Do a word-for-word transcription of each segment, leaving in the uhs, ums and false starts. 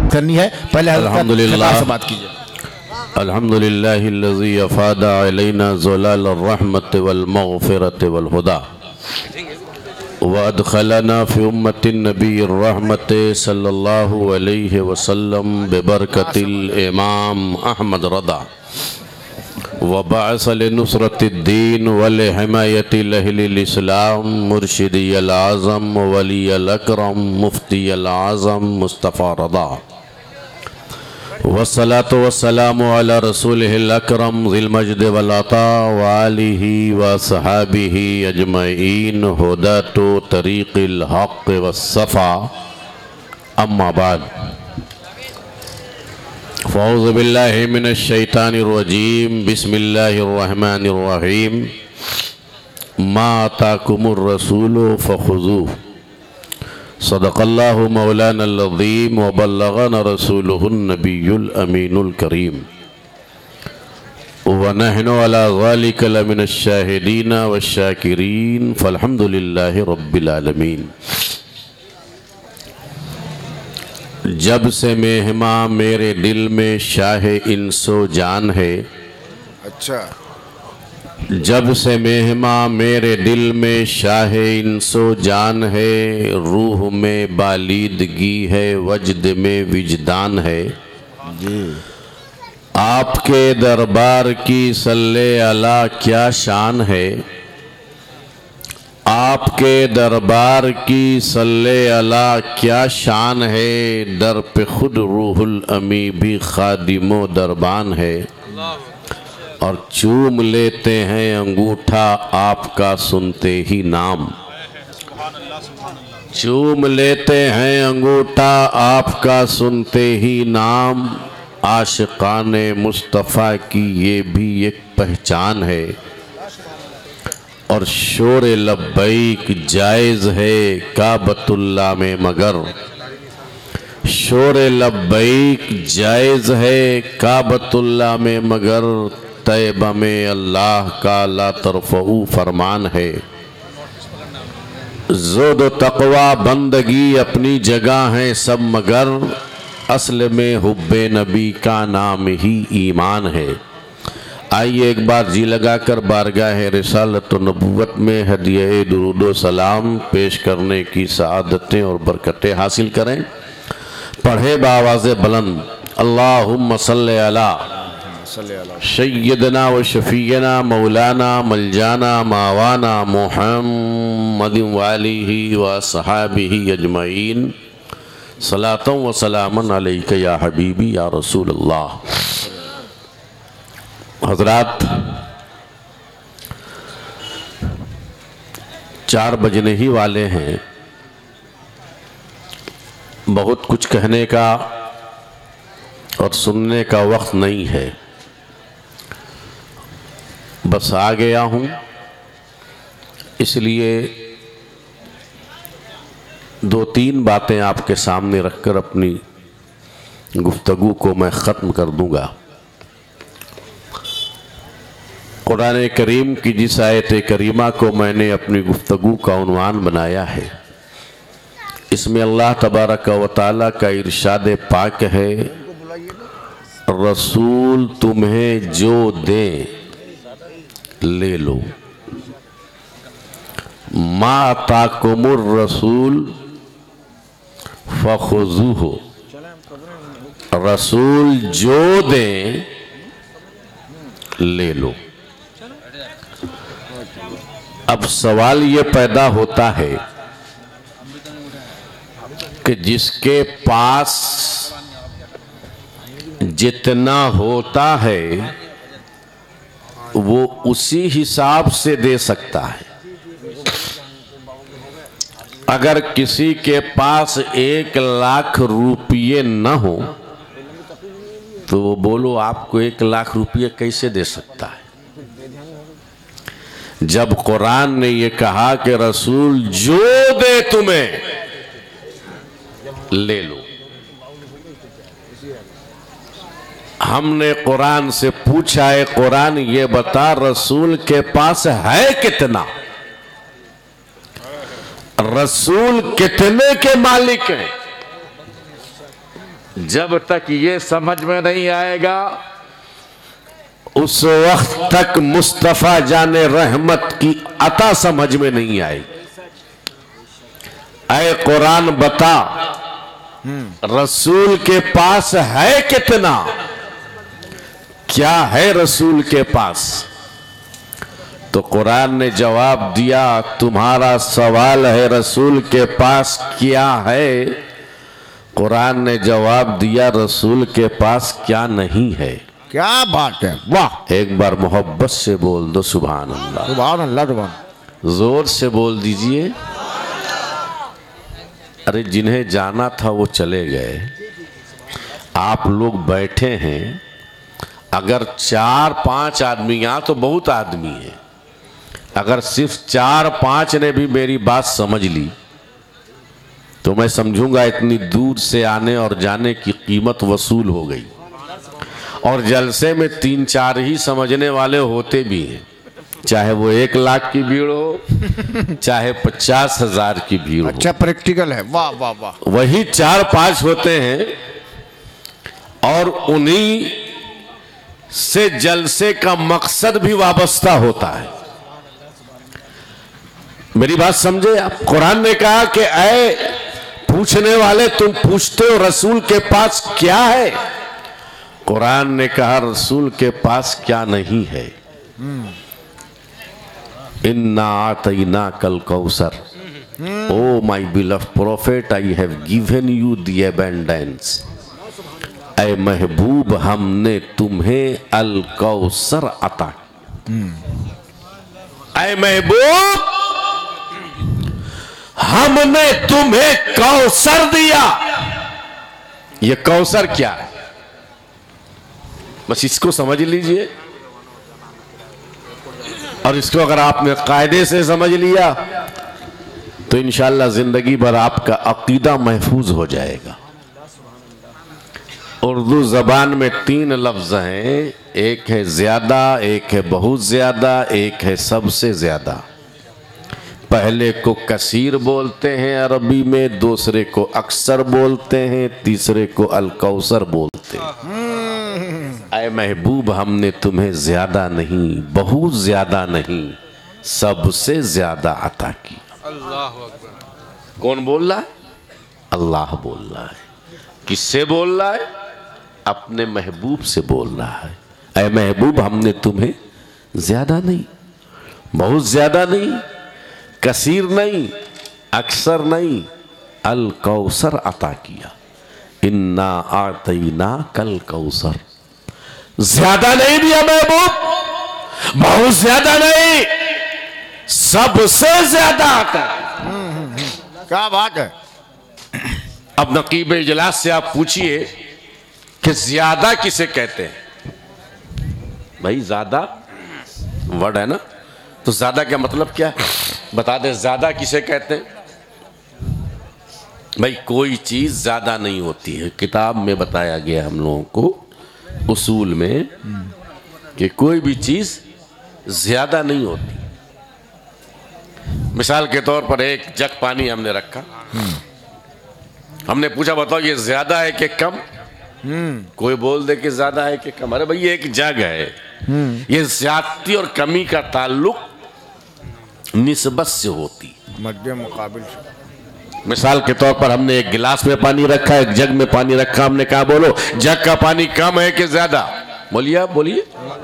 बात करनी है। पहले अल्हम्दुलिल्लाह से बात कीजिए। अल्हम्दुलिल्लाहिल्लज़ी अफ़ादा अलैना ज़लाल अर्रहमत वल मग़फ़िरत वल हुदा व अदख़लना फ़ी उम्मतिन नबीर रहमत सल्लल्लाहु अलैहि वसल्लम बिबरकतिल इमाम अहमद रदा व बअस लिनुसरतिद्दीन व लिहिमायतिल अहलिल इस्लाम मुर्शिदियल आज़म वलियल अकरम मुफ्तियल आज़म मुस्तफ़ा रदा वस्सलातु वस्सलामु अला रसूलिहिल अकरम ज़िल मज्द वल अता व आलिहि व सहाबिहि अजमईन हुदातु तरीक़िल हक़ वस्सफ़ा अम्मा बाद फ़अऊज़ु बिल्लाहि मिनश शैतानिर रजीम बिस्मिल्लाहिर रहमानिर रहीम मा अताकुमुर रसूलु फ़ख़ुज़ूहु सदक़ल्लाहु मौलानल अज़ीम व बल्लग़ना रसूलुहुन नबियुल अमीनुल करीम व नहनु अला ज़ालिका लमिनश शाहिदीन वश्शाकिरीन फ़ल्हम्दुलिल्लाहि रब्बिल आलमीन। जब से मेहमा मेरे दिल में शाह इंसो जान है, अच्छा, जब से मेहमा मेरे दिल में शाह इंसो जान है, रूह में बालीदगी है, वजद में विजदान है। आपके दरबार की सल्ले अला क्या शान है, आपके दरबार की सल्ले अला क्या शान है, दर पे खुद रूहुल अमी भी खादिमो दरबान है और चूम लेते हैं अंगूठा आपका सुनते ही नाम, चूम लेते हैं अंगूठा आपका सुनते ही नाम। आशिकाने मुस्तफ़ा की ये भी एक पहचान है और शोर लब्बैक जायज़ है काबतुल्लाह में, मगर शोर लब्बैक जायज़ है काबतुल्लाह में, मगर तैबा में अल्लाह का ला तरफ़ऊ फरमान है। ज़ुहद तक़वा बंदगी अपनी जगह है सब, मगर असल में हुब्बे नबी का नाम ही ईमान है। आइए एक बार जी लगाकर बारगाह रिसालत व नबुव्वत में हदिया दुरूद व सलाम पेश करने की सआदतें और बरकतें हासिल करें। पढ़े बावाज़े बुलंद अल्लाहुम्मा सल्ली अला सय्यदना व शफ़ीना मौलाना मलजाना मावाना मुहम्मदिन व आलिहि व सहाबिहि अजमईन सलातों व सलामन अलैका या हबीबी या रसूल अल्लाह। हज़रात, चार बजने ही वाले हैं, बहुत कुछ कहने का और सुनने का वक्त नहीं है, बस आ गया हूँ, इसलिए दो तीन बातें आपके सामने रखकर अपनी गुफ्तगू को मैं ख़त्म कर दूँगा। कुरान करीम की जिस आयत करीमा को मैंने अपनी गुफ्तगू का उन्वान बनाया है, इसमें अल्लाह तबारक व तआला का इरशाद पाक है, रसूल तुम्हें जो दे ले लो। मा अताकुमुर रसूल फ़ख़ुज़ूहु, रसूल जो दे ले लो। अब सवाल ये पैदा होता है कि जिसके पास जितना होता है वो उसी हिसाब से दे सकता है। अगर किसी के पास एक लाख रुपये न हो तो वो बोलो आपको एक लाख रुपये कैसे दे सकता है। जब कुरान ने ये कहा कि रसूल जो दे तुम्हें ले लो, हमने कुरान से पूछा है, कुरान ये बता रसूल के पास है कितना, रसूल कितने के मालिक हैं। जब तक ये समझ में नहीं आएगा उस वक्त तक मुस्तफा जाने रहमत की अता समझ में नहीं आएगी। ऐ कुरान बता रसूल के पास है कितना, क्या है रसूल के पास? तो कुरान ने जवाब दिया, तुम्हारा सवाल है रसूल के पास क्या है, कुरान ने जवाब दिया रसूल के पास क्या नहीं है। क्या बात है, वाह। एक बार मोहब्बत से बोल दो सुभान अल्लाह। सुभान अल्लाह, सुभान। जोर से बोल दीजिए। अरे जिन्हें जाना था वो चले गए, आप लोग बैठे हैं। अगर चार पांच आदमी, यहाँ तो बहुत आदमी है, अगर सिर्फ चार पांच ने भी मेरी बात समझ ली तो मैं समझूंगा इतनी दूर से आने और जाने की कीमत वसूल हो गई। और जलसे में तीन चार ही समझने वाले होते भी हैं, चाहे वो एक लाख की भीड़ हो चाहे पचास हजार की भीड़ हो। अच्छा, प्रैक्टिकल है, वाह वाह वाह। वही चार पांच होते हैं और उन्हीं से जलसे का मकसद भी वाबस्ता होता है। मेरी बात समझे आप? कुरान ने कहा कि ऐ पूछने वाले, तुम पूछते हो रसूल के पास क्या है, कुरान ने कहा रसूल के पास क्या नहीं है। इन्ना आतैना कल कौसर, O my beloved prophet, I have given you the abundance. ऐ महबूब हमने तुम्हें अल कौसर अता। ऐ महबूब हमने तुम्हें कौसर दिया। ये कौसर क्या है, बस इसको समझ लीजिए। और इसको अगर आपने कायदे से समझ लिया तो इंशाअल्लाह जिंदगी भर आपका अकीदा महफूज हो जाएगा। उर्दू जबान में तीन लफ्ज हैं, एक है ज्यादा, एक है बहुत ज्यादा, एक है सबसे ज्यादा। पहले को कसीर बोलते हैं अरबी में, दूसरे को अक्सर बोलते हैं, तीसरे को अल कौसर बोलते हैं। ऐ महबूब हमने तुम्हें ज्यादा नहीं, बहुत ज्यादा नहीं, सबसे ज्यादा अता किया। अल्लाह अकबर। कौन बोल रहा है? अल्लाह बोल रहा है। किससे बोल रहा है? अपने महबूब से बोल रहा है। ऐ महबूब हमने तुम्हें ज्यादा नहीं, बहुत ज्यादा नहीं, कसीर नहीं, अक्सर नहीं, अल कौसर अता किया। इन्ना आतैना कल कौसर। ज्यादा नहीं दिया महबूब, बहुत ज्यादा नहीं, सबसे ज्यादा आता। क्या बात है। अब नकीब इजलास से आप पूछिए कि ज्यादा किसे कहते हैं? भाई ज्यादा वर्ड है ना, तो ज्यादा का मतलब क्या है बता दे। ज्यादा किसे कहते हैं? भाई कोई चीज ज्यादा नहीं होती है। किताब में बताया गया हम लोगों को उसूल में कि कोई भी चीज ज्यादा नहीं होती। मिसाल के तौर पर एक जग पानी हमने रखा, हमने पूछा बताओ ये ज्यादा है कि कम? कोई बोल दे कि ज्यादा है कि कम। अरे भाई ये एक जग है, ये ज्यादती और कमी का ताल्लुक निस्बत से होती, मध्य मुकाबिल से। मिसाल के तौर पर हमने एक गिलास में पानी रखा, एक जग में पानी रखा, हमने कहा बोलो जग का पानी कम है कि ज्यादा? बोलिए आप बोलिए।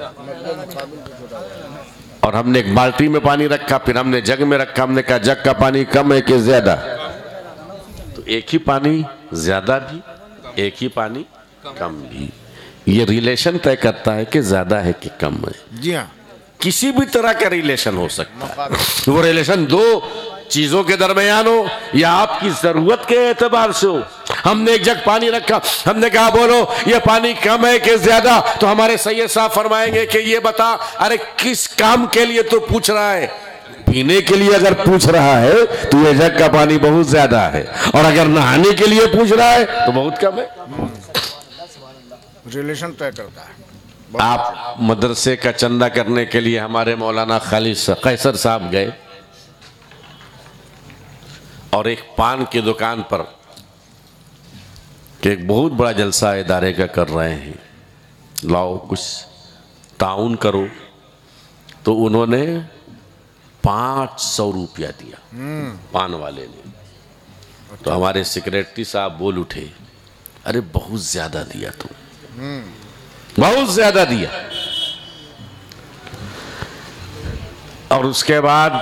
और हमने एक बाल्टी में पानी रखा, फिर हमने जग में रखा, हमने कहा जग का पानी कम है कि ज्यादा? तो एक ही पानी ज्यादा भी, एक ही पानी कम भी। ये रिलेशन तय करता है कि ज्यादा है कि कम है। जी हाँ, किसी भी तरह का रिलेशन हो सकता है। वो रिलेशन दो चीजों के दरमियान हो या आपकी जरूरत के एतबार से हो। हमने एक जग पानी रखा, हमने कहा बोलो ये पानी कम है कि ज्यादा? तो हमारे सैयद साहब फरमाएंगे कि ये बता, अरे किस काम के लिए तो पूछ रहा है? पीने के लिए अगर पूछ रहा है तो ये जग का पानी बहुत ज्यादा है, और अगर नहाने के लिए पूछ रहा है तो बहुत कम है। रिलेशन तय करता है। आप मदरसे का चंदा करने के लिए हमारे मौलाना खालिद कैसर साहब गए और एक पान की दुकान पर कि एक बहुत बड़ा जलसा इदारे का कर रहे हैं, लाओ कुछ ताउन करो। तो उन्होंने पाँच सौ रुपया दिया पान वाले ने। तो हमारे सेक्रेटरी साहब बोल उठे, अरे बहुत ज्यादा दिया तुम, बहुत ज्यादा दिया। और उसके बाद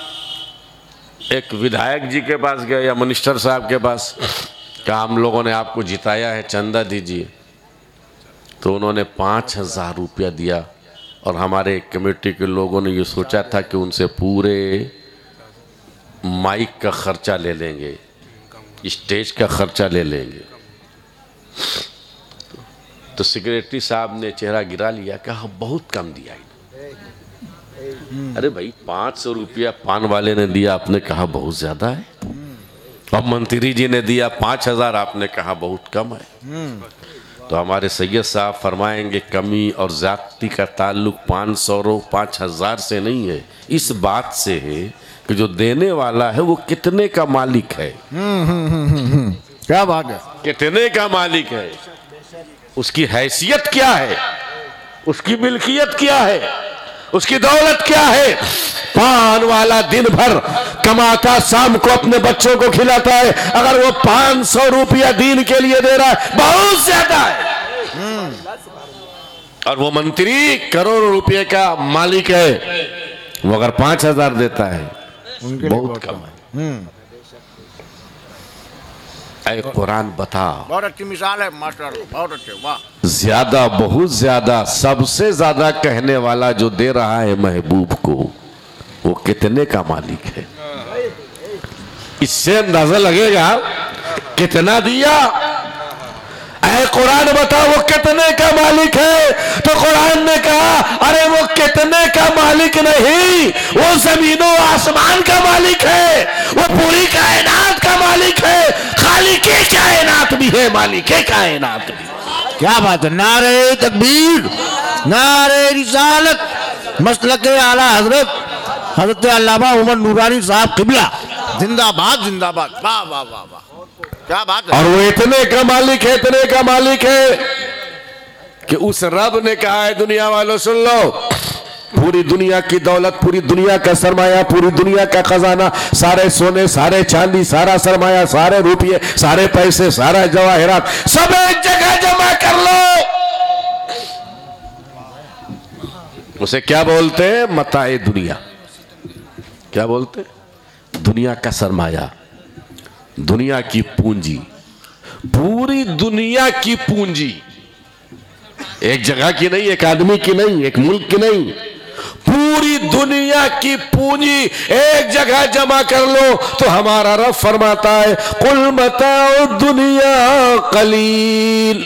एक विधायक जी के पास गए या मिनिस्टर साहब के पास, कहा हम लोगों ने आपको जिताया है, चंदा दीजिए। तो उन्होंने पाँच हजार रुपया दिया। और हमारे कमेटी के लोगों ने ये सोचा था कि उनसे पूरे माइक का खर्चा ले लेंगे, स्टेज का खर्चा ले लेंगे। तो सेक्रेटरी साहब ने चेहरा गिरा लिया, कहा बहुत कम दिया। अरे भाई पाँच सौ रुपया पान वाले ने दिया, आपने कहा बहुत ज्यादा है। अब मंत्री जी ने दिया पाँच हजार, आपने कहा बहुत कम है। तो हमारे सैयद साहब फरमाएंगे कमी और ज्यादती का ताल्लुक पाँच सौ रो पाँच हजार से नहीं है, इस बात से है कि जो देने वाला है वो कितने का मालिक है। क्या बात है, कितने का मालिक है, उसकी हैसियत क्या है, उसकी मिल्कियत क्या है, उसकी दौलत क्या है। पान वाला दिन भर कमाता शाम को अपने बच्चों को खिलाता है, अगर वो पांच सौ रुपया दीन के लिए दे रहा है बहुत ज्यादा है। और वो मंत्री करोड़ों रुपये का मालिक है, वो अगर पांच हजार देता है बहुत कम है। ऐ कुरान बता, बहुत अच्छी मिसाल है मास्टर, बहुत अच्छे, वाह। ज्यादा, बहुत ज्यादा, सबसे ज्यादा कहने वाला जो दे रहा है महबूब को, वो कितने का मालिक है। इससे अंदाजा लगेगा कितना दिया। ऐ कुरान बता वो कितने का मालिक है। तो कुरान ने कहा अरे वो कितने का मालिक नहीं, वो जमीनों आसमान का मालिक है, वो पूरी कायनात का मालिक है, खालिके कायनात भी है, मालिके कायनात भी। क्या बात है, नारे तकबीर, नारे रिसालत, मसलक आला हजरत हजरत अल्लामा उमर नूरानी साहब किबला जिंदाबाद जिंदाबाद, वाह वाह वाह वाह, क्या बात है। और वो इतने का मालिक है, इतने का मालिक है कि उस रब ने कहा है दुनिया वालों सुन लो, पूरी दुनिया की दौलत, पूरी दुनिया का सरमाया, पूरी दुनिया का खजाना, सारे सोने, सारे चांदी, सारा सरमाया, सारे रुपये, सारे पैसे, सारा जवाहरात सब एक जगह जमा कर लो। उसे क्या बोलते हैं, मताए दुनिया। क्या बोलते, दुनिया का सरमाया, दुनिया की पूंजी, पूरी दुनिया की पूंजी, एक जगह की नहीं, एक आदमी की नहीं, एक मुल्क की नहीं, पूरी दुनिया की पूंजी एक जगह जमा कर लो। तो हमारा रब फरमाता है कुल मताओ दुनिया कलील,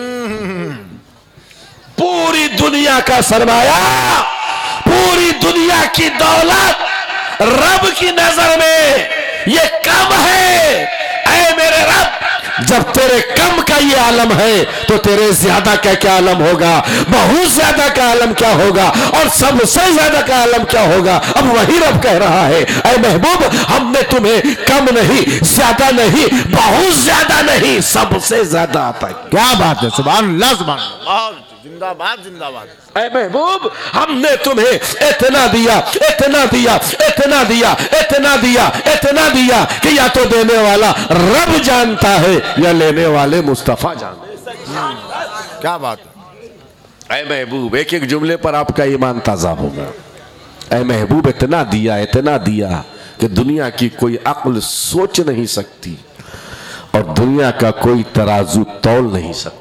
पूरी दुनिया का सरमाया, पूरी दुनिया की दौलत रब की नजर में ये कम है। ऐ मेरे रब, जब तेरे कम का ये आलम है तो तेरे ज्यादा का क्या आलम होगा, बहुत ज्यादा का आलम क्या होगा, और सबसे ज्यादा का आलम क्या होगा। अब वही रब कह रहा है ऐ महबूब, हमने तुम्हें कम नहीं, ज्यादा नहीं, बहुत ज्यादा नहीं, सबसे ज्यादा आता है। क्या बात है, सुभान अल्लाह, सुभान अल्लाह, जिंदाबाद जिंदाबाद। ऐ महबूब हमने तुम्हें इतना दिया, इतना दिया, इतना दिया, इतना दिया, इतना दिया कि या तो देने वाला रब जानता है या लेने वाले मुस्तफा जानते हैं। क्या बात है। ऐ महबूब, एक एक जुमले पर आपका ईमान ताजा होगा। ऐ महबूब इतना दिया, इतना दिया कि दुनिया की कोई अक्ल सोच नहीं सकती और दुनिया का कोई तराजू तौल नहीं सकता।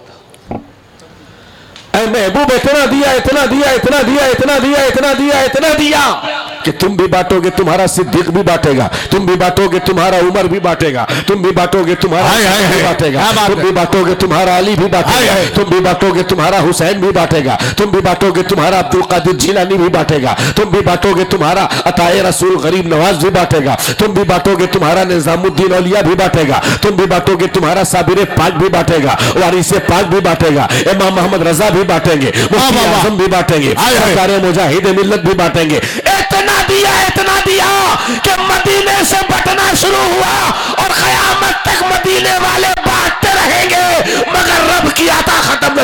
ऐ महबूब इतना दिया, इतना दिया, इतना दिया, इतना दिया, इतना दिया, इतना दिया कि तुम भी बांटोगे, तुम्हारा सिद्दीक भी बांटेगा, तुम भी बांटोगे, तुम्हारा उमर भी बांटेगा, तुम भी बांटोगे, तुम्हारा भी बांटेगा, तुम भी बांटोगे, तुम्हारा अली भी बांटेगा, तुम भी बांटोगे, तुम्हारा हुसैन भी बांटेगा, तुम भी बांटोगे, तुम्हारा अब्दुल कादिर जिलानी भी बांटेगा, तुम भी बांटोगे, तुम्हारा अताए रसूल गरीब नवाज भी बांटेगा, तुम भी बांटोगे, तुम्हारा निजामुद्दीन औलिया भी बांटेगा, तुम भी बांटोगे, तुम्हारा साबिर पाक भी बांटेगा, वारिस पाक भी बांटेगा, इमाम मोहम्मद रजा भी बांटेंगे, मुफ्ती आजम भी बांटेंगे, सरकार मुजाहिद मिल्लत भी बांटेंगे। इतना दिया, इतना दिया कि मदीने से बटना शुरू हुआ और कयामत तक मदीने वाले बांटते रहेंगे।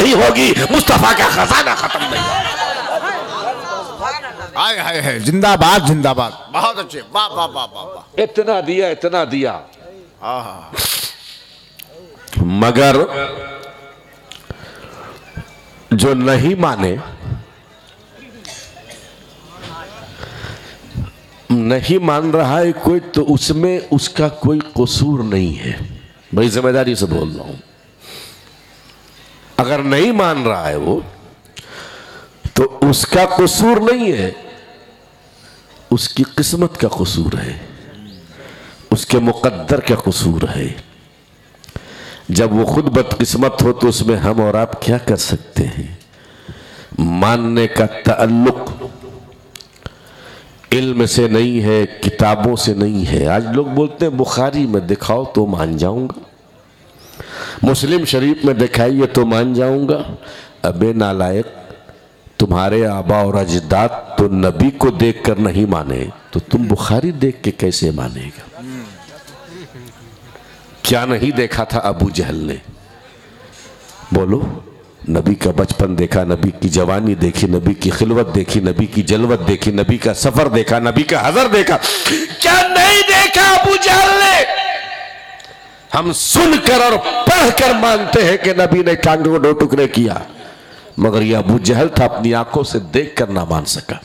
नहीं होगी, मुस्तफा का खजाना खत्म नहीं होगा। हाय हाय हाय, जिंदाबाद जिंदाबाद, बहुत अच्छे, वाह वाह वाह वाह वाह। इतना दिया इतना दिया, आहा। मगर जो नहीं माने, नहीं मान रहा है कोई, तो उसमें उसका कोई कसूर नहीं है। भाई जिम्मेदारी से बोल रहा हूं, अगर नहीं मान रहा है वो, तो उसका कसूर नहीं है, उसकी किस्मत का कसूर है, उसके मुकद्दर का कसूर है। जब वो खुद बदकिस्मत हो तो उसमें हम और आप क्या कर सकते हैं। मानने का ताल्लुक इल्म से नहीं है, किताबों से नहीं है। आज लोग बोलते हैं बुखारी में दिखाओ तो मान जाऊंगा, मुस्लिम शरीफ में दिखाइए तो मान जाऊंगा। अबे नालायक, तुम्हारे आबा और अजदाद तो नबी को देखकर नहीं माने, तो तुम बुखारी देख के कैसे मानेगा। क्या नहीं देखा था अबू जहल ने, बोलो। नबी का बचपन देखा, नबी की जवानी देखी, नबी की खिलवत देखी, नबी की जलवत देखी, नबी का सफर देखा, नबी का हजर देखा। क्या नहीं देखा अबू जहल ने। हम सुनकर और पढ़कर मानते हैं कि नबी ने टांगों को दो टुकड़े किया, मगर यह अबू जहल था, अपनी आंखों से देखकर ना मान सका।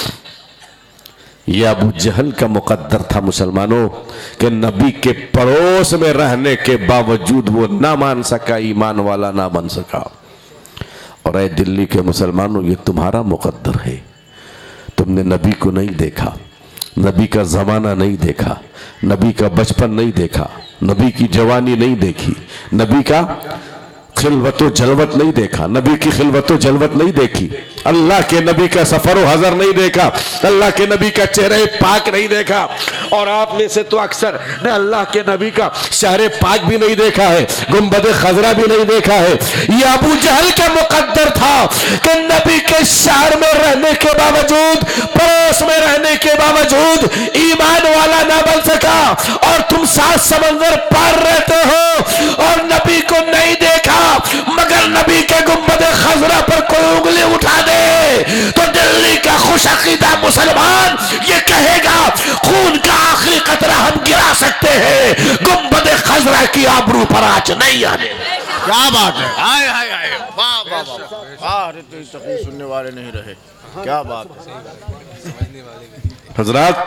यह अबू जहल का मुकद्दर था मुसलमानों, कि नबी के पड़ोस में रहने के बावजूद वो ना मान सका, ईमान वाला ना बन सका। और ऐ दिल्ली के मुसलमानों, ये तुम्हारा मुकद्दर है। तुमने नबी को नहीं देखा, नबी का ज़माना नहीं देखा, नबी का बचपन नहीं देखा, नबी की जवानी नहीं देखी, नबी का खिलवतो जलवत नहीं देखा, नबी की खिलवतो जलवत नहीं देखी, अल्लाह के नबी का सफर हजर नहीं देखा, अल्लाह के नबी का चेहरे पाक नहीं देखा। और आप में से तो अक्सर ने अल्लाह के नबी का शहरे पाक भी नहीं देखा है, गुंबद खजरा भी नहीं देखा है। यह अबू जहल का मुकद्दर था कि नबी के शहर में रहने के बावजूद, पड़ोस में रहने के बावजूद ईमान वाला ना बन सका। और तुम सात समंदर पार रहते हो और नबी को नहीं देखा, मगर नबी के गुंबद खजरा पर कोई उंगली उठा दे तो दिल्ली का खुश अकीदा मुसलमान ये कहेगा खून का आखिरी कतरा हम गिरा सकते हैं, गुंबद खजरा की आबरू पर आंच नहीं आने। क्या बात है, हाय हाय हाय, वाह वाह वाह वाह। अरे तो तकलीफ सुनने वाले नहीं रहे, क्या बात है। हजरात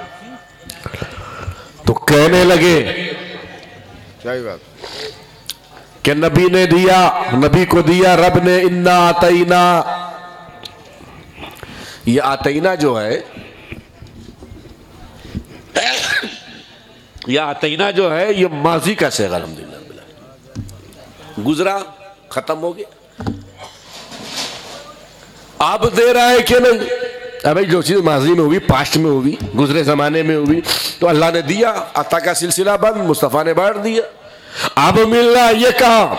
तो कहने लगे, क्या बात कि नबी ने दिया, नबी को दिया रब ने, इन्ना आतईना। ये आतईना जो है, यह आतईना जो है, ये माजी का शेख अल्हम्दुलिल्लाह, गुजरा खत्म हो गया। अब दे रहा है कि नहीं। अबे जो चीज माजी में हुई, पास्ट में हुई, गुजरे जमाने में हुई, तो अल्लाह ने दिया, अता का सिलसिला बंद, मुस्तफा ने बांट दिया। अब मिल रहा, ये कहा,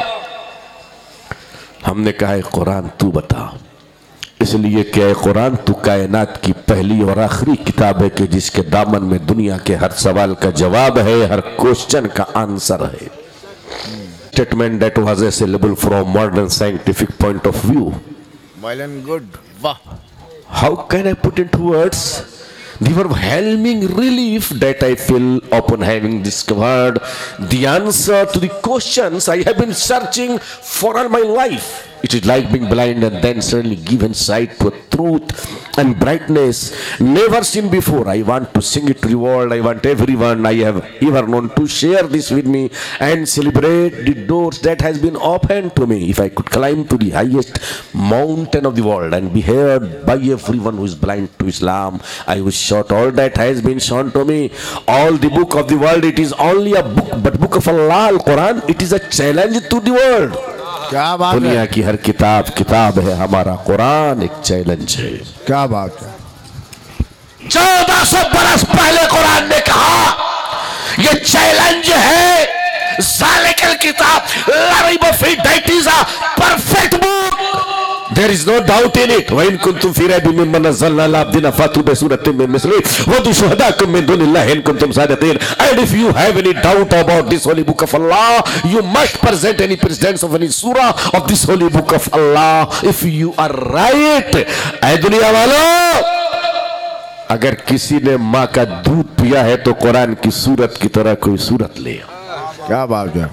हमने कहा है कुरान तू बता। इसलिए क्या कुरान तू कायनात की पहली और आखिरी किताब है कि जिसके दामन में दुनिया के हर सवाल का जवाब है, हर क्वेश्चन का आंसर है। Statement that was available from modern scientific point of view. Well and good, वाह। How can I put into words the overwhelming relief that I feel upon having discovered the answer to the questions I have been searching for all my life? It is like being blind and then suddenly given sight to a truth and brightness never seen before. I want to sing it to the world. I want everyone I have ever known to share this with me and celebrate the doors that has been opened to me. If I could climb to the highest mountain of the world and be heard by everyone who is blind to Islam, I would shout all that has been shown to me. All the book of the world, it is only a book, but book of Allah, Al-Quran, it is a challenge to the world. क्या बात है। दुनिया की हर किताब किताब है, हमारा कुरान एक चैलेंज है। क्या बात है। चौदह सौ बरस पहले कुरान ने कहा ये चैलेंज है। ज़ालिकल किताब ला रैब फीह, that is a perfect book there is no doubt in it व इन कुंतुम फी रैबिन मिम्मा नज़्ज़लना अला अब्दिना फातू बिसूरतिन मिन मिस्लिही वदू शुहदाकुम मिन दुनिल्लाहि इन कुंतुम सादिकीन and if you have any doubt about this holy book of Allah you must present any precedents of any सूरा of this holy book of Allah if you are right. ऐ दुनिया वालों, अगर किसी ने माँ का दूध पिया है तो कुरान की सूरत की तरह कोई सूरत ले। क्या बात है।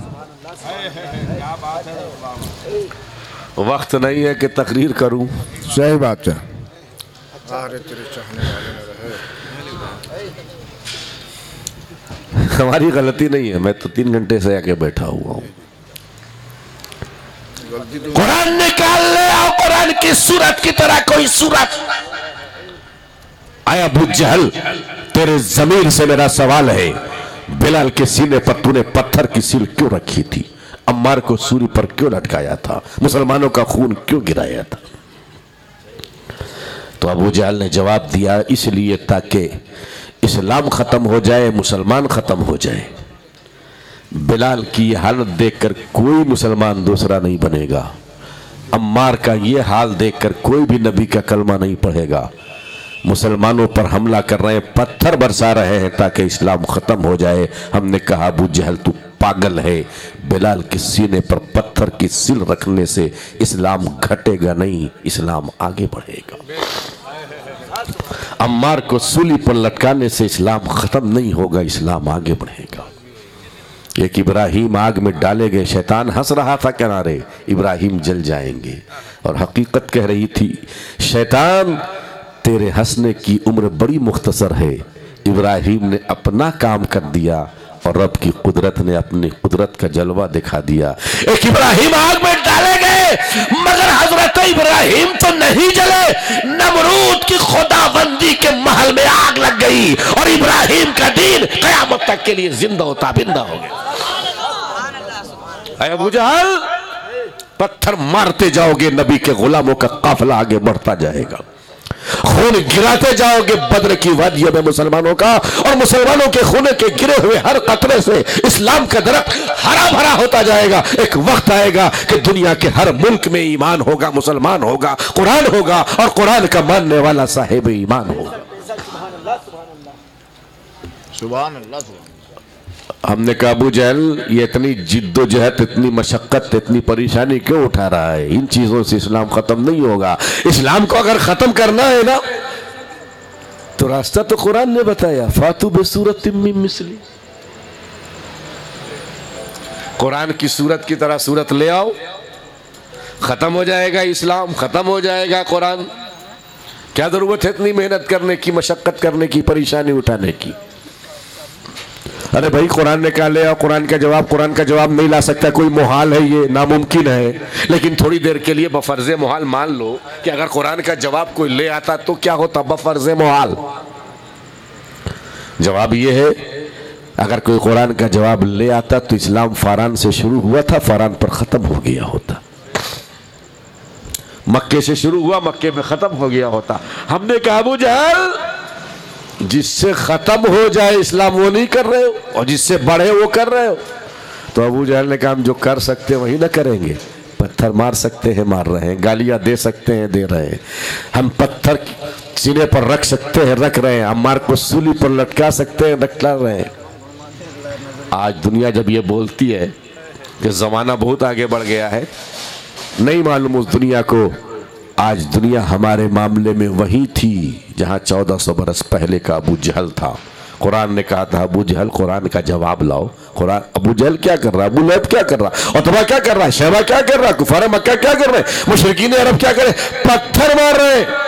वक्त नहीं है कि तकरीर करूं। सही बात है। हमारी गलती नहीं है, मैं तो तीन घंटे से आके बैठा हुआ हूं। कुरान निकाल ले आओ, कुरान की सूरत की तरह कोई सूरत। आया अबू जहल, तेरे जमीर से मेरा सवाल है, बिलाल के सीने पर तूने पत्थर की सील क्यों रखी थी? अम्मार को सूली पर क्यों लटकाया था? मुसलमानों का खून क्यों गिराया था? तो अबू जहल ने जवाब दिया, इसलिए ताकि इस्लाम खत्म हो जाए, मुसलमान खत्म हो जाए। बिलाल की यह हालत देखकर कोई मुसलमान दूसरा नहीं बनेगा। अम्मार का यह हाल देखकर कोई भी नबी का कलमा नहीं पढ़ेगा। मुसलमानों पर हमला कर रहे हैं, पत्थर बरसा रहे हैं ताकि इस्लाम खत्म हो जाए। हमने कहा अबू जहल तू पागल है, बिलाल के सीने पर पत्थर की सिल रखने से इस्लाम घटेगा नहीं, इस्लाम आगे बढ़ेगा। अम्मार को सूली पर लटकाने से इस्लाम खत्म नहीं होगा, इस्लाम आगे बढ़ेगा। एक इब्राहिम आग में डाले गए, शैतान हंस रहा था किनारे, इब्राहिम जल जाएंगे, और हकीकत कह रही थी शैतान तेरे हंसने की उम्र बड़ी मुख्तसर है। इब्राहिम ने अपना काम कर दिया और रब की कुदरत ने अपनी कुदरत का जलवा दिखा दिया। एक इब्राहिम आग में डाले गए, मगर हजरत इब्राहिम तो नहीं जले। नमरूद की खुदाबंदी के महल में आग लग गई और इब्राहिम का दीन कयामत तक के लिए जिंदा और ताबिंदा हो गया। अबू जहल, पत्थर मारते जाओगे, नबी के गुलामों का काफिला आगे बढ़ता जाएगा। खून गिराते जाओगे बद्र की वादियों में मुसलमानों का, और मुसलमानों के खून के गिरे हुए हर कतरे से इस्लाम का दरख्त हरा भरा होता जाएगा। एक वक्त आएगा कि दुनिया के हर मुल्क में ईमान होगा, मुसलमान होगा, कुरान होगा, और कुरान का मानने वाला साहिब ईमान होगा। सुभान अल्लाह। हमने कहा अबू जहल, ये इतनी जिद्दोजहद, इतनी मशक्कत, इतनी परेशानी क्यों उठा रहा है? इन चीजों से इस्लाम खत्म नहीं होगा। इस्लाम को अगर खत्म करना है ना, तो रास्ता तो कुरान ने बताया, फातू बेसूरत मिन मिस्ली। कुरान की सूरत की तरह सूरत ले आओ, खत्म हो जाएगा इस्लाम, खत्म हो जाएगा कुरान। क्या जरूरत है इतनी मेहनत करने की, मशक्कत करने की, परेशानी उठाने की? अरे भाई, कुरान ने क्या ले आओ, कुरान का जवाब, कुरान का जवाब नहीं ला सकता कोई, मुहाल है, ये नामुमकिन है। लेकिन थोड़ी देर के लिए बफर्जे मुहाल मान लो कि अगर कुरान का जवाब कोई ले आता तो क्या होता? बफर्जे मुहाल। जवाब ये है, अगर कोई कुरान का जवाब ले आता तो इस्लाम फारान से शुरू हुआ था, फारान पर खत्म हो गया होता। मक्के से शुरू हुआ, मक्के में खत्म हो गया होता। हमने कहा अबू जहल, जिससे खत्म हो जाए इस्लाम वो नहीं कर रहे हो, और जिससे बढ़े वो कर रहे हो। तो अबू जहल ने कहा हम जो कर सकते हैं वही ना करेंगे। पत्थर मार सकते हैं, मार रहे हैं। गालियां दे सकते हैं, दे रहे हैं। हम पत्थर सीने पर रख सकते हैं, रख रहे हैं। अम्मार को सूली पर लटका सकते हैं, लटका रहे हैं। आज दुनिया जब ये बोलती है कि जमाना बहुत आगे बढ़ गया है, नहीं मालूम उस दुनिया को आज दुनिया हमारे मामले में वही थी जहां चौदह सौ बरस पहले का अबू जहल था। कुरान ने कहा था अबू जहल कुरान का जवाब लाओ। कुरान, अबू जहल क्या कर रहा है, अबू लहब क्या कर रहा है, उतबा क्या कर रहा है, शैबा क्या कर रहा है, कुफार मक्का क्या कर रहे हैं, मुशरिकीन अरब क्या कर रहे हैं, पत्थर मार रहे हैं।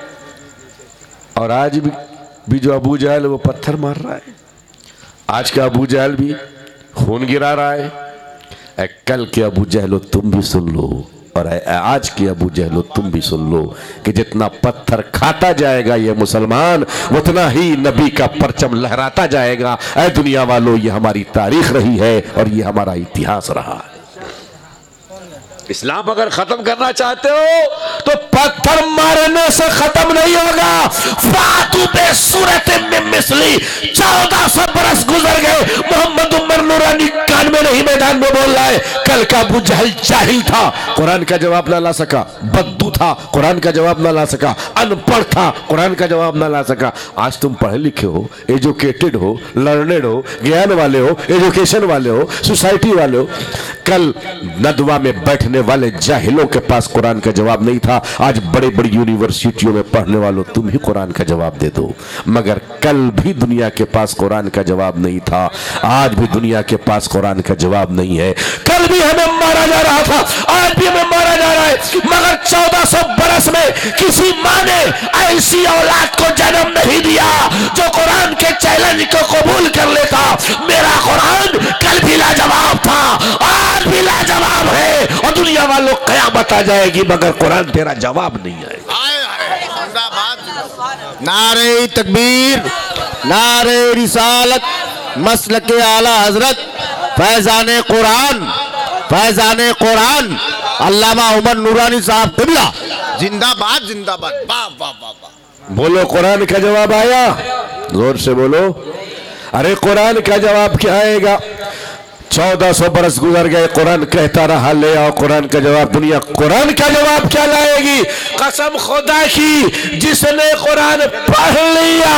और आज भी, भी जो अबू जहल वो पत्थर मार रहा है। आज का अबू जहल भी खून गिरा रहा है। कल के अबू जहलो तुम भी सुन लो, और आज की अबू जहलो तुम भी सुन लो कि जितना पत्थर खाता जाएगा ये मुसलमान, उतना ही नबी का परचम लहराता जाएगा। ऐ दुनिया वालों, ये हमारी तारीख रही है और ये हमारा इतिहास रहा है। इस्लाम अगर खत्म करना चाहते हो तो पत्थर मारने से खत्म नहीं होगा। फातू बेसूरत मिन मिस्ली, चौदह सौ बरस गुजर गए, मोहम्मद उमर नूरानी कान में नहीं वही मैदान में बोल रहा है। कल का अबू जहल जाहिल था, कुरान का जवाब ना ला सका। बद्दू था, कुरान का जवाब ना ला सका। अनपढ़ था, कुरान का जवाब ना ला सका। आज तुम पढ़े लिखे हो, एजुकेटेड हो, लर्नेड हो, ज्ञान वाले हो, एजुकेशन वाले हो, सोसाइटी वाले हो। कल नदवा में बैठने वाले जाहिलों के पास कुरान का जवाब नहीं था। आज बड़ी बड़ी यूनिवर्सिटियों में पढ़ने वालों तुम ही कुरान का जवाब दे दो। मगर कल भी दुनिया के पास कुरान का जवाब नहीं था, आज भी दुनिया के पास कुरान का जवाब नहीं है। कल भी हमें मारा जा रहा था, आज भी हमें मारा जा रहा है। मगर चौदह सौ बरस में किसी माँ ने ऐसी औलाद को जन्म नहीं दिया जो कुरान के चैलेंज को कबूल कर लेता। मेरा कुरान कल भी लाजवाब था, आज भी लाजवाब है, और दुनिया वालों कयामत आ जाएगी मगर कुरान तेरा जवाब नहीं आएगा। नारे तकबीर, नारे रिसालत, मसलके आला हजरत, फैजाने कुरान, फैजाने कुरान, अल्लामा उमर नूरानी साहब किबला जिंदाबाद जिंदाबाद। वाह वाह वाह वाह। बोलो कुरान का जवाब आया, जोर से बोलो। अरे कुरान का जवाब क्या आएगा? चौदह सौ बरस गुजर गए, कुरान कहता रहा ले आओ कुरान का जवाब। दुनिया कुरान का जवाब क्या लाएगी? कसम खुदा की, जिसने कुरान पढ़ लिया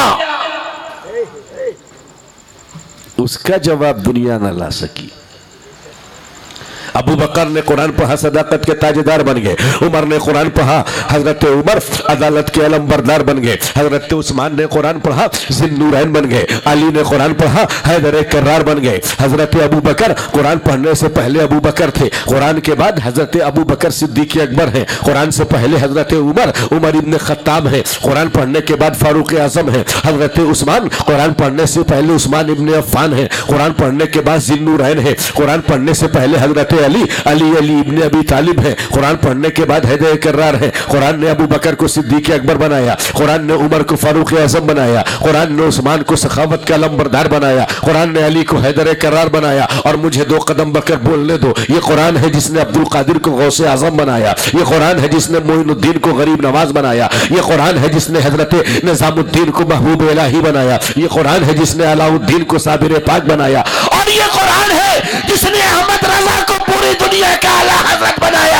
उसका जवाब दुनिया न ला सकी। अबू बकर ने कुरान पढ़ा, सदाकत के ताजेदार बन गए। उमर ने कुरान पढ़ा, हजरत उमर अदालत के अलमबरदार बन गए। हजरत उस्मान ने कुरान पढ़ा, जिन्नूरैन बन गए। अली ने कुरान पढ़ा, हैदर कर्रार बन गए। हजरत अबू बकर कुरान पढ़ने से पहले अबू बकर थे, कुरान के बाद हजरत अबू बकर सिद्दीक अकबर हैं। कुरान से पहले हजरत उमर उमर इब्न खत्ताब है। कुरान पढ़ने के बाद फारूक आजम है। हजरत उस्मान कुरान पढ़ने से पहले उस्मान इब्न अफ़्फ़ान है। कुरान पढ़ने के बाद जिन्नूरैन है। कुरान पढ़ने से पहले हजरत अली अली अली इब्ने अबी तालिब है। कुरान पढ़ने के बाद हैदर कर्रार है। कुरान ने अबू बकर को सिद्दीक अकबर बनाया। कुरान ने उमर को फारूक आजम बनाया। कुरान ने उस्मान को सखावत का अलमबरदार बनाया। कुरान ने अली को हैदर कर्रार बनाया। और मुझे दो कदम बकर बोलने दो, ये कुरान है जिसने अब्दुल कादिर को गौसे आजम बनाया। ये कुरान है जिसने मोइनुद्दीन को गरीब नवाज बनाया। ये कुरान है जिसने हजरत निजामुद्दीन को महबूब इलाही बनाया। ये कुरान है जिसने अलाउद्दीन को साबिर पाक बनाया। और ये कुरान है जिसने अहमद रजा को पूरी दुनिया का आला हजरत बनाया।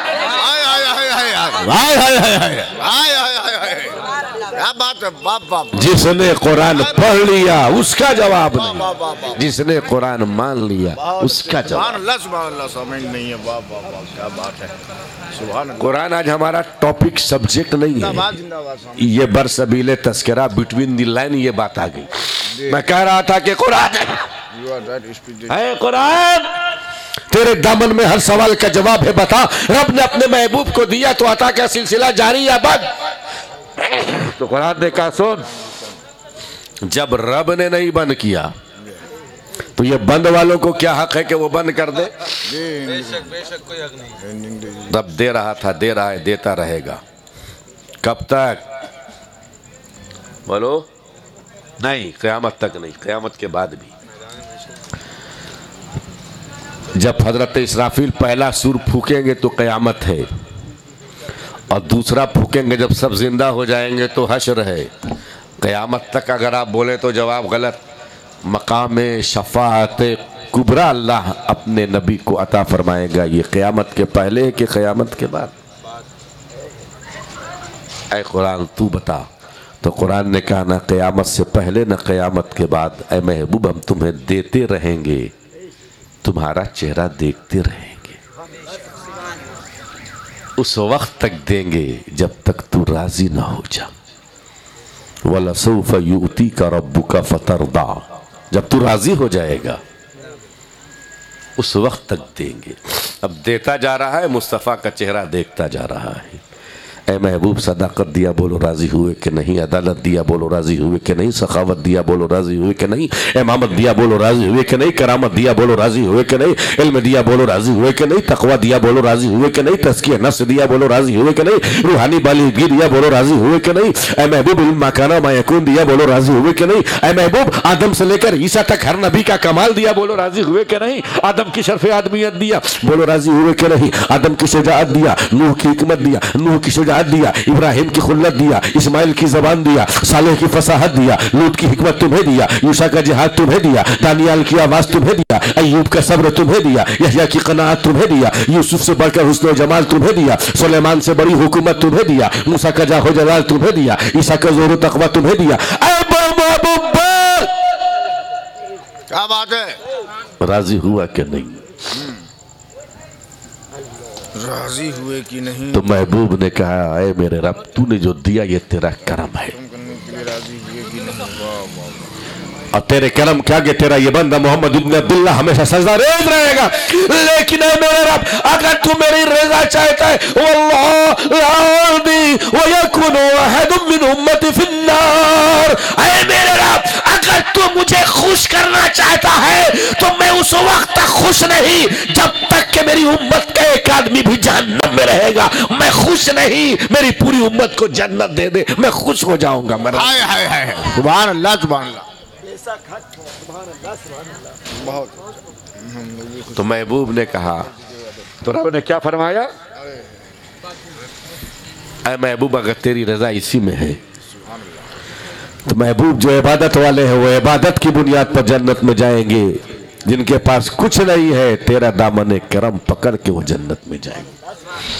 क्या बात है, बाप बाप। जिसने कुरान पढ़ लिया उसका जवाब नहीं, जिसने कुरान मान लिया उसका जवाब नहीं है। बाप बाप क्या बात है, सुभान अल्लाह। कुरान आज हमारा टॉपिक सब्जेक्ट नहीं है, ये बरसबीले तस्करा बिटवीन द लाइन ये बात आ गई। मैं कह रहा था कि कुरान है, कुरान तेरे दामन में हर सवाल का जवाब है। बता, रब ने अपने महबूब को दिया तो अता का सिलसिला जारी या बंद? तो कुरान ने कहा सुन, जब रब ने नहीं बंद किया तो ये बंद वालों को क्या हक है कि वो बंद कर दे? बेशक बेशक कोई हक नहीं। रब दे रहा था, दे रहा है, देता रहेगा। कब तक? बोलो। नहीं, क़यामत तक नहीं, क़यामत के बाद भी। जब हजरत इसराफील पहला सूर फूकेंगे तो क़यामत है, और दूसरा फूकेंगे जब सब जिंदा हो जाएंगे तो हश्र है। क़यामत तक अगर आप बोले तो जवाब गलत। मकाम शफाअत कुबरा अल्लाह अपने नबी को अता फरमाएगा। ये क़यामत के पहले है कि क़यामत के बाद? ऐ कुरान तू बता। तो कुरान ने कहा ना क़यामत से पहले न क़यामत के बाद। ऐ महबूब हम तुम्हें देते रहेंगे, तुम्हारा चेहरा देखते रहेंगे। उस वक्त तक देंगे जब तक तू राजी ना हो जा। वलसौफ युतीका रब्बुका फतरदा, जब तू राजी हो जाएगा उस वक्त तक देंगे। अब देता जा रहा है, मुस्तफ़ा का चेहरा देखता जा रहा है। ऐ महबूब सदाकत दिया बोलो राजी हुए कि नहीं? अदालत दिया बोलो राजी हुए कि नहीं? सखावत दिया बोलो राजी हुए कि नहीं? इमामत दिया बोलो राजी हुए कि नहीं? करामत दिया बोलो राजी हुए कि नहीं? इल्म दिया बोलो राजी हुए कि नहीं? तकवा दिया बोलो राजी हुए कि नहीं? तज़किया नफ्स दिया बोलो राजी हुए कि नहीं? रूहानी बालिगी दिया बोलो राजी हुए कि नहीं? ऐ महबूब इल्म मकाना मायकून दिया बोलो राजी हुए कि नहीं? ऐ महबूब आदम से लेकर ईसा तक हर नबी का कमाल दिया बोलो राजी हुए कि नहीं? आदम की शर्फ आदमियत दिया बोलो राजी हुए कि नहीं? आदम की शुजाअत दिया, नूह की हिकमत दिया, नूह की शुजाअत शजाअत दिया, इब्राहिम की खुल्लत दिया, इस्माइल की जबान दिया, सालेह की फसाहत दिया, लूत की हिकमत तुम्हें दिया, यूशा का जिहाद तुम्हें दिया, दानियाल की आवाज तुम्हें दिया, अय्यूब का सब्र तुम्हें दिया, यहया की कनाअत तुम्हें दिया, यूसुफ से बढ़कर हुस्न और जमाल तुम्हें दिया, सुलेमान से बड़ी हुकूमत तुम्हें दिया, मूसा का जाहो जलाल तुम्हें दिया, ईसा का जोर तकवा तुम्हें दिया। क्या बात है? राजी हुआ कि नहीं? राजी हुए कि नहीं? तो महबूब ने कहा, आए मेरे रब, तूने जो दिया ये तेरा करम है। तुम करने के लिए राजी हुए कि नहीं? वाह वाह वाह। और तेरे करम क्या कि तेरा ये बंदा मोहम्मद इब्न अब्दुल्ला हमेशा सजदा रेज रहेगा। लेकिन है मेरे रब, अगर तू मेरी रजा चाहता है, मेरे रब, अगर तू मुझे खुश करना चाहता है तो मैं उस वक्त तक खुश नहीं जब तक कि मेरी उम्मत का एक आदमी भी जहन्नम में रहेगा। मैं खुश नहीं, मेरी पूरी उम्मत को जन्नत दे दे, मैं खुश हो जाऊंगा। मेरा हाय हाय हाय, सुभान अल्लाह सुभान अल्लाह। बहुत। तो महबूब ने कहा, तो रब ने क्या फरमाया, ऐ महबूब अगर तेरी रजा इसी में है तो महबूब जो इबादत वाले हैं वो इबादत की बुनियाद पर जन्नत में जाएंगे, जिनके पास कुछ नहीं है तेरा दामन करम पकड़ के वो जन्नत में जाएंगे।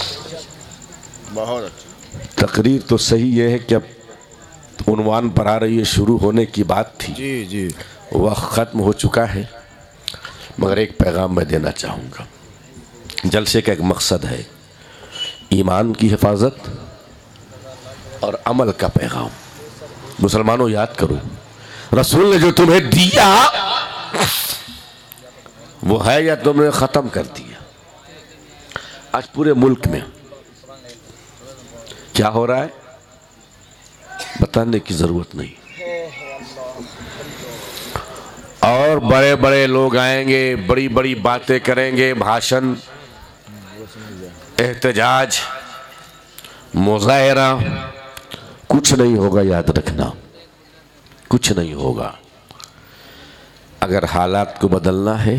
बहुत अच्छा। तकरीर तो सही ये है कि अब उन्वान पर आ रही है, शुरू होने की बात थी, जी जी, वह ख़त्म हो चुका है, मगर एक पैगाम मैं देना चाहूँगा। जलसे का एक मकसद है ईमान की हिफाजत और अमल का पैगाम। मुसलमानों याद करो, रसूल ने जो तुम्हें दिया वो है या तुमने ख़त्म कर दिया। आज पूरे मुल्क में क्या हो रहा है बताने की ज़रूरत नहीं, और बड़े बड़े लोग आएंगे, बड़ी बड़ी बातें करेंगे, भाषण, एहतजाज, मुज़ाहरा, कुछ नहीं होगा। याद रखना, कुछ नहीं होगा। अगर हालात को बदलना है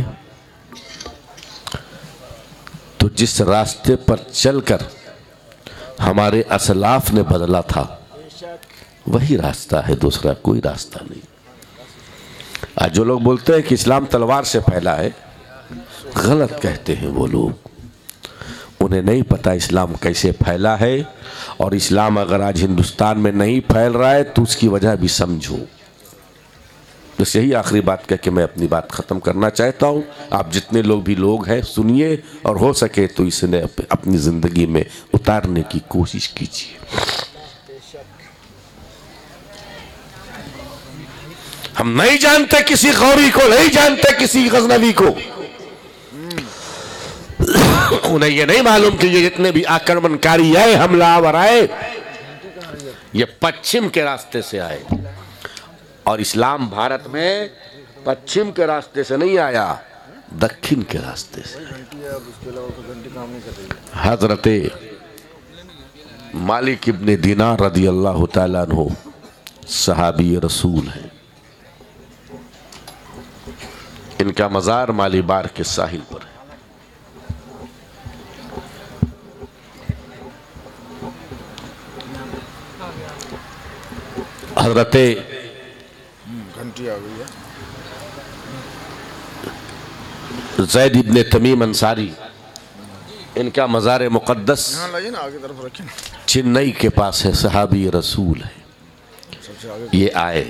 तो जिस रास्ते पर चलकर हमारे असलाफ ने बदला था वही रास्ता है, दूसरा कोई रास्ता नहीं। आज जो लोग बोलते हैं कि इस्लाम तलवार से फैला है, गलत कहते हैं वो लोग। उन्हें नहीं पता इस्लाम कैसे फैला है, और इस्लाम अगर आज हिंदुस्तान में नहीं फैल रहा है तो उसकी वजह भी समझो। बस यही आखिरी बात कह के मैं अपनी बात ख़त्म करना चाहता हूँ। आप जितने लोग भी लोग हैं सुनिए, और हो सके तो इसे अपनी ज़िंदगी में उतारने की कोशिश कीजिए। हम नहीं जानते किसी गौरी को, नहीं जानते किसी गजनवी को, उन्हें ये नहीं मालूम कि ये जितने भी आक्रमणकारी आए, हमलावर आए, ये पश्चिम के रास्ते से आए, और इस्लाम भारत में पश्चिम के रास्ते से नहीं आया, दक्षिण के रास्ते से। हजरते मालिक इब्ने दीनार रदी अल्लाह तआला अन्हु सहाबी रसूल हैं। इनका मज़ार मालीबार के साहिल पर है। हजरते घंटी आ गई है। ज़ैद इब्ने तमीम अंसारी, इनका मज़ार मुक़द्दस यहाँ लाइए ना, आगे तरफ रखें। चेन्नई के पास है, सहाबी रसूल है। सबसे आगे ये आए,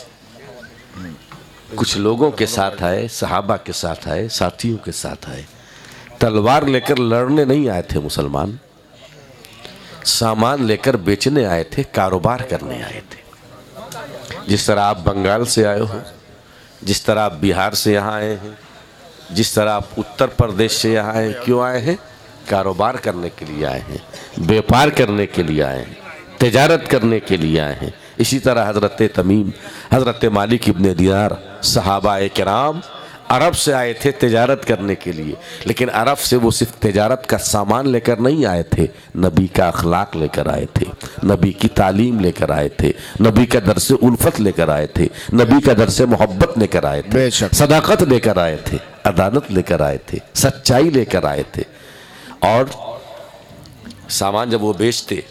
कुछ लोगों के साथ आए, सहाबा के साथ आए, साथियों के साथ आए। तलवार लेकर लड़ने नहीं आए थे मुसलमान, सामान लेकर बेचने आए थे, कारोबार करने आए थे। जिस तरह आप बंगाल से आए हो, जिस तरह आप बिहार से यहाँ आए हैं, जिस तरह आप उत्तर प्रदेश से यहाँ आए, क्यों आए हैं? कारोबार करने के लिए आए हैं, व्यापार करने के लिए आए हैं, तिजारत करने के लिए आए हैं। इसी तरह हज़रत तमीम, हज़रत मालिक इब्ने दीनार, सहाबाए किराम अरब से आए थे तिजारत करने के लिए, लेकिन अरब से वो सिर्फ तिजारत का सामान लेकर नहीं आए थे, नबी का अखलाक लेकर आए थे, नबी की तालीम लेकर आए थे, नबी का दर्से उल्फत लेकर आए थे, नबी का दर्से मोहब्बत लेकर आए थे, सदाकत लेकर आए थे, अदालत लेकर आए थे, सच्चाई लेकर आए थे। और सामान जब वो बेचते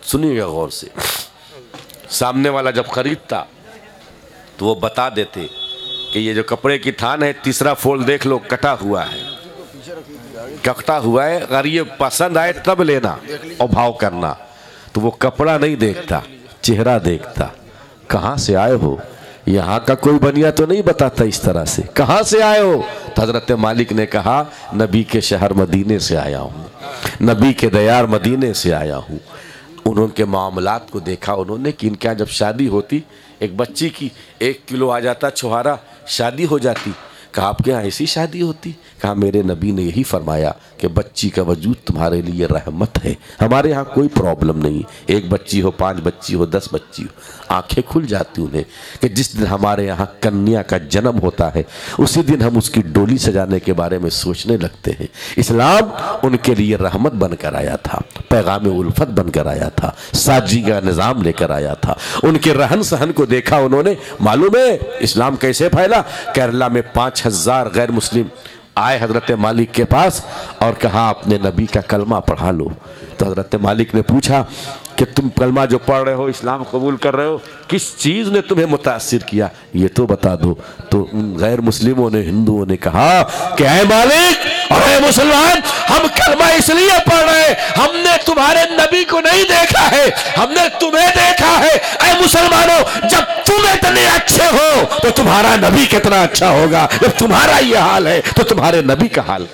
सुनिएगा गौर से, सामने वाला जब खरीदता तो वो बता देते कि ये जो कपड़े की थान है तीसरा फोल्ड देख लो कटा हुआ है, कटा हुआ है, अगर ये पसंद आए तब लेना और भाव करना। तो वो कपड़ा नहीं देखता, चेहरा देखता, कहाँ से आए हो, यहाँ का कोई बनिया तो नहीं बताता इस तरह से, कहाँ से आए हो। तो हजरत मालिक ने कहा नबी के शहर मदीने से आया हूँ, नबी के दयार मदीने से आया हूँ। उन्होंने मामलात को देखा उन्होंने कि इनके यहाँ जब शादी होती एक बच्ची की एक किलो आ जाता छुहारा, शादी हो जाती। कहा आपके यहाँ ऐसी शादी होती? कहा मेरे नबी ने यही फरमाया कि बच्ची का वजूद तुम्हारे लिए रहमत है, हमारे यहाँ कोई प्रॉब्लम नहीं, एक बच्ची हो, पांच बच्ची हो, दस बच्ची हो। आंखें खुल जाती उन्हें कि जिस दिन हमारे यहाँ कन्या का जन्म होता है उसी दिन हम उसकी डोली सजाने के बारे में सोचने लगते हैं। इस्लाम उनके लिए रहमत बनकर आया था, पैगाम उल्फत बनकर आया था, साजी का निज़ाम लेकर आया था। उनके रहन सहन को देखा उन्होंने, मालूम है इस्लाम कैसे फैला। केरला में पाँच हजार गैर मुस्लिम आए हजरत मालिक के पास और कहा अपने नबी का कलमा पढ़ा लो। तो हजरत मालिक ने पूछा कि तुम कलमा जो पढ़ रहे हो, इस्लाम कबूल कर रहे हो, किस चीज़ ने तुम्हें मुतासिर किया, ये तो बता दो। तो गैर मुस्लिमों ने, हिंदुओं ने कहा कि ऐ मालिक और ऐ मुसलमान, हम कलमा इसलिए पढ़ रहे हैं, हमने तुम्हारे नबी को नहीं देखा है, हमने तुम्हें देखा है। ऐ मुसलमानों, जब तुम इतने अच्छे हो तो तुम्हारा नबी कितना अच्छा होगा। जब तुम्हारा ये हाल है तो तुम्हारे नबी का हाल।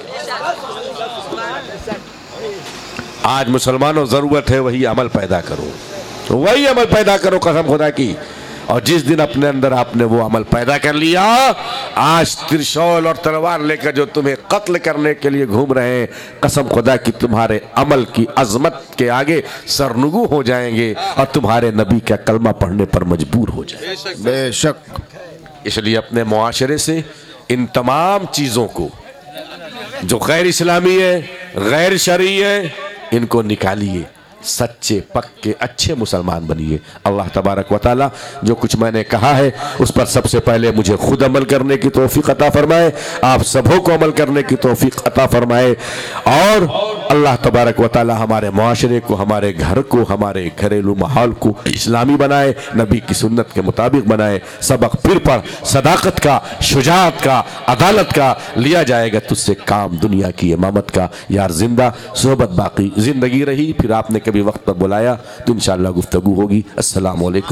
आज मुसलमानों जरूरत है वही अमल पैदा करो, वही अमल पैदा करो कसम खुदा की। और जिस दिन अपने अंदर आपने वो अमल पैदा कर लिया, आज त्रिशूल और तलवार लेकर जो तुम्हें कत्ल करने के लिए घूम रहे हैं, कसम खुदा की तुम्हारे अमल की अजमत के आगे सरनुगू हो जाएंगे और तुम्हारे नबी का कलमा पढ़ने पर मजबूर हो जाएंगे। बेशक। इसलिए अपने मुआशरे से इन तमाम चीज़ों को जो गैर इस्लामी है, गैर शरई है, इनको निकालिए, सच्चे पक्के अच्छे मुसलमान बनिए। अल्लाह तबारक व तआला जो कुछ मैंने कहा है उस पर सबसे पहले मुझे खुद अमल करने की तौफीक अता फरमाए, आप सबों को अमल करने की तौफीक अता फरमाए और अल्लाह तबारक व तआला हमारे मुआशरे को, हमारे घर को, हमारे घरेलू माहौल को इस्लामी बनाए, नबी की सुन्नत के मुताबिक बनाए। सबक फिर पर सदाकत का, शुजाअत का, अदालत का लिया जाएगा, तुझसे काम दुनिया की इमामत का। यार जिंदा सोहबत बाकी, जिंदगी रही फिर आपने कभी वक्त पर बुलाया तो इंशाअल्लाह गुफ्तगू होगी। अस्सलाम वालेकुम।